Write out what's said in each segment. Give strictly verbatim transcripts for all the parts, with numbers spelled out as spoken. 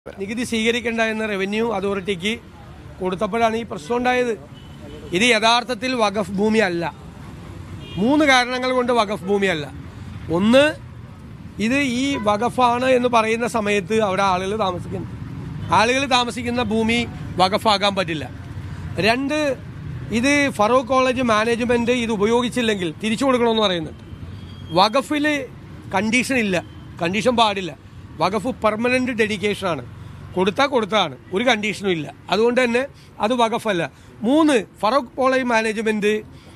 നികുതി സ്വീകരിക്കേണ്ട എന്ന റവന്യൂ അതോറിറ്റിക്ക് കൊടുത്തപ്പോഴാണ് ഈ പ്രശ്നം ഉണ്ടായത്. ഇത് യഥാർത്ഥത്തിൽ വഖഫ് ഭൂമിയല്ല. മൂന്ന് കാരണങ്ങൾ കൊണ്ട് വഖഫ് ഭൂമിയല്ല. ഒന്ന്, ഇത് ഈ വഖഫാണ് എന്ന് പറയുന്ന സമയത്ത് അവിടെ ആളുകൾ താമസിക്കുന്നു. ആളുകൾ താമസിക്കുന്ന ഭൂമി വഖഫാകാൻ പറ്റില്ല. രണ്ട്, ഇത് ഫറൂഖ് കോളേജ് മാനേജ്മെന്റ് ഇത് ഉപയോഗിച്ചില്ലെങ്കിൽ തിരിച്ചു കൊടുക്കണമെന്ന് പറയുന്നുണ്ട്. വഖഫിൽ കണ്ടീഷൻ ഇല്ല, കണ്ടീഷൻ പാടില്ല. വഖഫ് പെർമനന്റ് ഡെഡിക്കേഷനാണ്. കൊടുത്താൽ കൊടുത്തതാണ്, ഒരു കണ്ടീഷനും ഇല്ല. അതുകൊണ്ട് തന്നെ അത് വഖഫല്ല. മൂന്ന്, ഫറൂഖ് കോളേജ് മാനേജ്മെന്റ്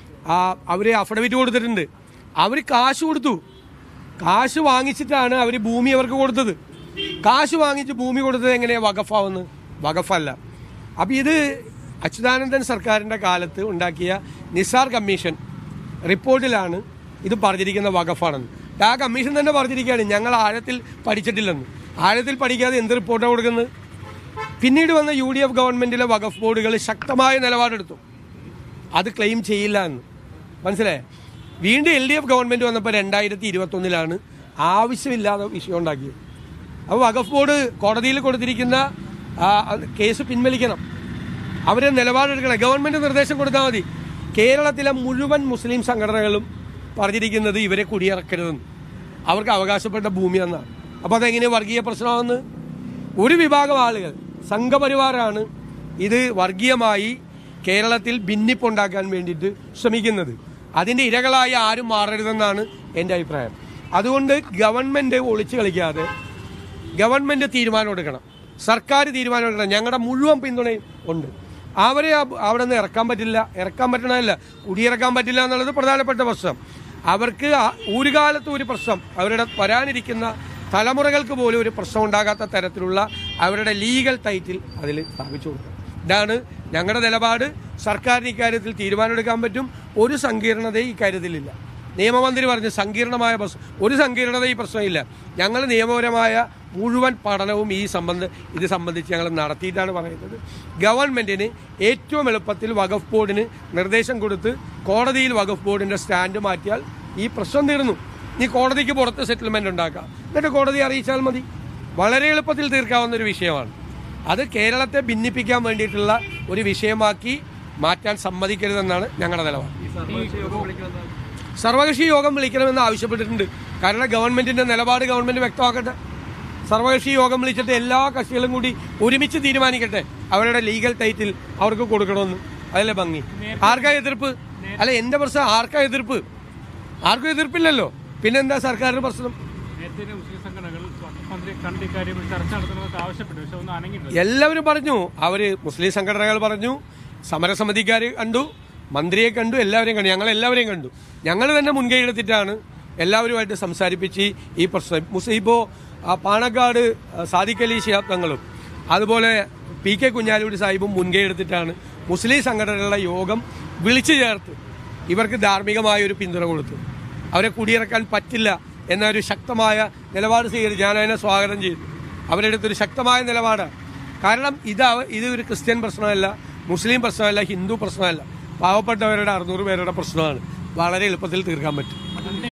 അവർ അഫിഡവിറ്റ് കൊടുത്തിട്ടുണ്ട്. അവർ കാശ് കൊടുത്തു. കാശ് വാങ്ങിച്ചിട്ടാണ് അവർ ഭൂമി അവർക്ക് കൊടുത്തത്. കാശ് വാങ്ങിച്ച് ഭൂമി കൊടുത്തത് എങ്ങനെയാണ് വഖഫാവുന്നത്? വഖഫല്ല. അപ്പം ഇത് അച്യുതാനന്ദൻ സർക്കാരിൻ്റെ കാലത്ത് ഉണ്ടാക്കിയ നിസാർ കമ്മീഷൻ റിപ്പോർട്ടിലാണ് ഇത് പറഞ്ഞിരിക്കുന്ന വഖഫാണെന്ന്. ആ കമ്മീഷൻ തന്നെ പറഞ്ഞിരിക്കുകയാണ് ഞങ്ങൾ ആഴത്തിൽ പഠിച്ചിട്ടില്ലെന്ന്. ആഴത്തിൽ പഠിക്കാതെ എന്ത് റിപ്പോർട്ടാണ് കൊടുക്കുന്നത്? പിന്നീട് വന്ന യു ഡി എഫ് ഗവൺമെൻറ്റിലെ വഖഫ് ബോർഡുകൾ ശക്തമായ നിലപാടെടുത്തു, അത് ക്ലെയിം ചെയ്യില്ല എന്ന്. മനസ്സിലായേ? വീണ്ടും എൽ ഡി എഫ് ഗവൺമെൻറ് വന്നപ്പോൾ രണ്ടായിരത്തി ഇരുപത്തൊന്നിലാണ് ആവശ്യമില്ലാതെ വിഷയം ഉണ്ടാക്കിയത്. അപ്പോൾ വഖഫ് ബോർഡ് കോടതിയിൽ കൊടുത്തിരിക്കുന്ന കേസ് പിൻവലിക്കണം. അവരെ നിലപാടെടുക്കണം. ഗവൺമെൻറ് നിർദ്ദേശം കൊടുത്താൽ മതി. കേരളത്തിലെ മുഴുവൻ മുസ്ലിം സംഘടനകളും പറഞ്ഞിരിക്കുന്നത് ഇവരെ കുടിയിറക്കരുതെന്ന്, അവർക്ക് അവകാശപ്പെട്ട ഭൂമിയെന്നാണ്. അപ്പോൾ അതെങ്ങനെ വർഗീയ പ്രശ്നമാണെന്ന്? ഒരു വിഭാഗം ആളുകൾ, സംഘപരിവാറാണ് ഇത് വർഗീയമായി കേരളത്തിൽ ഭിന്നിപ്പുണ്ടാക്കാൻ വേണ്ടിയിട്ട് ശ്രമിക്കുന്നത്. അതിൻ്റെ ഇരകളായി ആരും മാറരുതെന്നാണ് എൻ്റെ അഭിപ്രായം. അതുകൊണ്ട് ഗവൺമെൻറ് ഒളിച്ചു കളിക്കാതെ ഗവൺമെൻറ് തീരുമാനം എടുക്കണം, സർക്കാർ തീരുമാനം എടുക്കണം. ഞങ്ങളുടെ മുഴുവൻ പിന്തുണയും ഉണ്ട്. അവരെ അവിടെ നിന്ന് ഇറക്കാൻ പറ്റില്ല, ഇറക്കാൻ പറ്റണമല്ല, കുടിയിറക്കാൻ പറ്റില്ല എന്നുള്ളത് പ്രധാനപ്പെട്ട പ്രശ്നം. അവർക്ക് ഒരു കാലത്തും ഒരു പ്രശ്നം, അവരുടെ വരാനിരിക്കുന്ന തലമുറകൾക്ക് പോലും ഒരു പ്രശ്നം ഉണ്ടാകാത്ത തരത്തിലുള്ള അവരുടെ ലീഗൽ ടൈറ്റിൽ അതിൽ സ്ഥാപിച്ചു കൊടുക്കണം. ഇതാണ് ഞങ്ങളുടെ നിലപാട്. സർക്കാരിന് ഇക്കാര്യത്തിൽ തീരുമാനമെടുക്കാൻ പറ്റും. ഒരു സങ്കീർണതയും ഇക്കാര്യത്തിലില്ല. നിയമമന്ത്രി പറഞ്ഞു സങ്കീർണമായ പ്രശ്നം, ഒരു സങ്കീർണത ഈ പ്രശ്നമില്ല. ഞങ്ങൾ നിയമപരമായ മുഴുവൻ പഠനവും ഈ സംബന്ധ ഇത് സംബന്ധിച്ച് ഞങ്ങൾ നടത്തിയിട്ടാണ് പറയുന്നത്. ഗവൺമെൻറ്റിന് ഏറ്റവും എളുപ്പത്തിൽ വഖഫ് ബോർഡിന് നിർദ്ദേശം കൊടുത്ത് കോടതിയിൽ വഖഫ് ബോർഡിൻ്റെ സ്റ്റാൻഡ് മാറ്റിയാൽ ഈ പ്രശ്നം തീർന്നു. ഈ കോടതിക്ക് പുറത്ത് സെറ്റിൽമെൻറ്റ് ഉണ്ടാക്കാം, എന്നിട്ട് കോടതി അറിയിച്ചാൽ മതി. വളരെ എളുപ്പത്തിൽ തീർക്കാവുന്ന ഒരു വിഷയമാണ്. അത് കേരളത്തെ ഭിന്നിപ്പിക്കാൻ വേണ്ടിയിട്ടുള്ള ഒരു വിഷയമാക്കി മാറ്റാൻ സമ്മതിക്കരുതെന്നാണ് ഞങ്ങളുടെ നിലപാട്. സർവകക്ഷി യോഗം വിളിക്കണമെന്ന് ആവശ്യപ്പെട്ടിട്ടുണ്ട്. കാരണം ഗവൺമെന്റിന്റെ നിലപാട് ഗവൺമെന്റ് വ്യക്തമാക്കട്ടെ. സർവകക്ഷി യോഗം വിളിച്ചിട്ട് എല്ലാ കക്ഷികളും കൂടി ഒരുമിച്ച് തീരുമാനിക്കട്ടെ അവരുടെ ലീഗൽ ടൈറ്റിൽ അവർക്ക് കൊടുക്കണമെന്ന്. അതല്ലേ ഭംഗി? ആർക്കാ എതിർപ്പ്? അല്ല, എന്റെ പ്രശ്നം ആർക്കാ എതിർപ്പ്? ആർക്കും എതിർപ്പില്ലല്ലോ. പിന്നെന്താ സർക്കാരിന്റെ പ്രശ്നം? എല്ലാവരും പറഞ്ഞു. അവര് മുസ്ലിം സംഘടനകൾ പറഞ്ഞു, സമരസമിതിക്കാർ കണ്ടു, മന്ത്രിയെ കണ്ടു, എല്ലാവരെയും കണ്ടു, ഞങ്ങൾ എല്ലാവരെയും കണ്ടു. ഞങ്ങൾ തന്നെ മുൻകൈ എടുത്തിട്ടാണ് എല്ലാവരുമായിട്ട് സംസാരിപ്പിച്ച് ഈ പ്രശ്നം മുസ്ലിം ഇപ്പോൾ പാണക്കാട് സാദിഖ് അലി ശിഹാബ് തങ്ങളും അതുപോലെ പി കെ കുഞ്ഞാലിക്കുട്ടി സാഹിബും മുൻകൈ എടുത്തിട്ടാണ് മുസ്ലിം സംഘടനകളുടെ യോഗം വിളിച്ചു ചേർത്ത് ഇവർക്ക് ധാർമ്മികമായ ഒരു പിന്തുണ കൊടുത്തു. അവരെ കുടിയിറക്കാൻ പറ്റില്ല എന്നൊരു ശക്തമായ നിലപാട് സ്വീകരിച്ച് ഞാൻ അതിനെ സ്വാഗതം ചെയ്തു. അവരെടുത്തൊരു ശക്തമായ നിലപാടാണ്. കാരണം ഇത് ഇത് ഒരു ക്രിസ്ത്യൻ പ്രശ്നമല്ല, മുസ്ലിം പ്രശ്നമല്ല, ഹിന്ദു പ്രശ്നമല്ല, പാവപ്പെട്ടവരുടെ അറുന്നൂറ് പേരുടെ പ്രശ്നമാണ്. വളരെ എളുപ്പത്തിൽ തീർക്കാൻ പറ്റും.